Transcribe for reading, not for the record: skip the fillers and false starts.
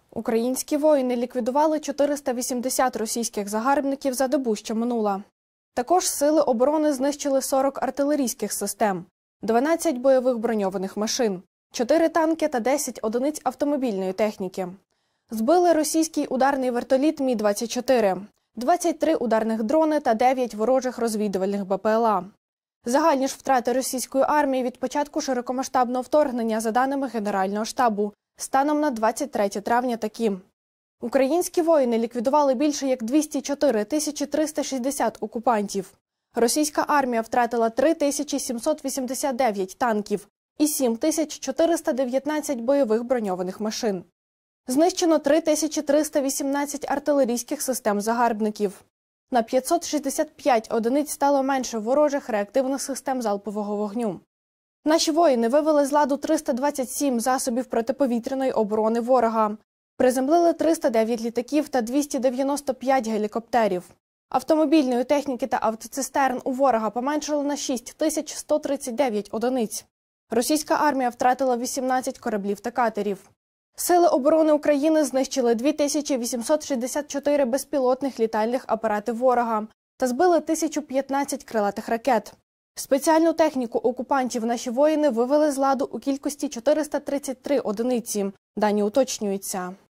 Українські воїни ліквідували 480 російських загарбників за добу, що минула. Також сили оборони знищили 40 артилерійських систем, 12 бойових броньованих машин, 4 танки та 10 одиниць автомобільної техніки. Збили російський ударний вертоліт Мі-24, 23 ударних дрони та 9 ворожих розвідувальних БПЛА. Загальні ж втрати російської армії від початку широкомасштабного вторгнення, за даними Генерального штабу, станом на 23 травня такі. Українські воїни ліквідували більше як 204 360 окупантів. Російська армія втратила 3789 танків і 7419 бойових броньованих машин. Знищено 3318 артилерійських систем загарбників. На 565 одиниць стало менше ворожих реактивних систем залпового вогню. Наші воїни вивели з ладу 327 засобів протиповітряної оборони ворога. Приземлили 309 літаків та 295 гелікоптерів. Автомобільної техніки та автоцистерн у ворога поменшало на 6139 одиниць. Російська армія втратила 18 кораблів та катерів. Сили оборони України знищили 2864 безпілотних літальних апарати ворога та збили 1015 крилатих ракет. Спеціальну техніку окупантів наші воїни вивели з ладу у кількості 433 одиниці. Дані уточнюються.